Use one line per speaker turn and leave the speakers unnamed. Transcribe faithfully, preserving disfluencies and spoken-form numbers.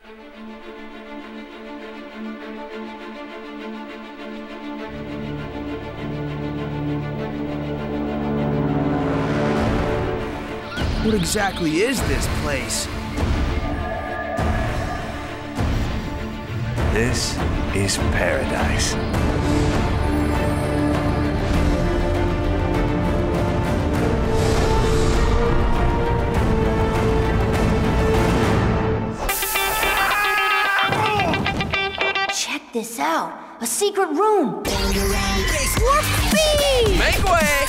What exactly is this place?
This is paradise.
Check this out. A secret room.
Make way!